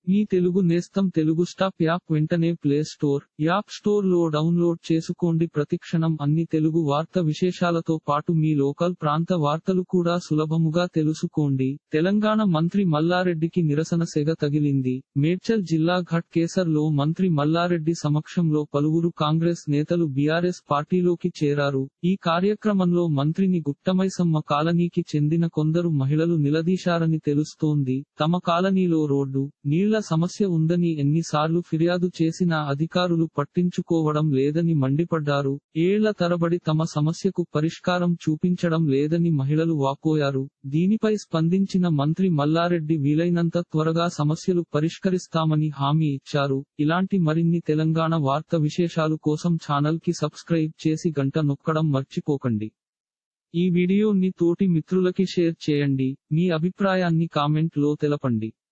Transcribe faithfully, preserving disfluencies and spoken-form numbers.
మీ Telugu Nestham Telugu stop app వెంటనే play store, app store లో download చేసుకోండి. ప్రతిక్షణం అన్ని తెలుగు వార్త విశేషాలతో పాటు మీ లోకల్ ప్రాంత వార్తలు కూడా సులభముగా తెలుసుకోండి. తెలంగాణ మంత్రి మల్లారెడ్డికి నిరసన సెగ తగిలింది. మేడ్చల్ జిల్లా ఘట్ కేసర్ లో మంత్రి మల్లారెడ్డి సమక్షంలో పలువురు కాంగ్రెస్ నేతలు బీఆర్ఎస్ పార్టీలోకి చేరారు. ఈ కార్యక్రమంలో మంత్రిని గుట్టమైసమ్మ కాలనీకి చెందిన కొందరు మహిళలు నిలదీశారని తెలుస్తోంది. తమ కాలనీలో రోడ్డు, నీళ్ల సమస్య ఉందని ఎన్నిసార్లు ఫిర్యాదు చేసినా అధికారులు పట్టించుకోవడం లేదని మండిపడ్డారు. ఏళ్ల తరబడి తమ సమస్యకు పరిష్కారం చూపించడం లేదని మహిళలు వాపోయారు. దీనిపై స్పందించిన మంత్రి మల్లారెడ్డి వీలైనంత త్వరగా సమస్యలు పరిష్కరిస్తామని హామీ ఇచ్చారు. ఇలాంటి మరిన్ని తెలంగాణ వార్త విశేషాలు కోసం ఛానల్ కి సబ్స్క్రైబ్ చేసి గంట నొక్కడం మర్చిపోకండి. ఈ వీడియోని తోటి మిత్రులకి షేర్ చేయండి. మీ అభిప్రాయాన్ని కామెంట్ లో తెలపండి.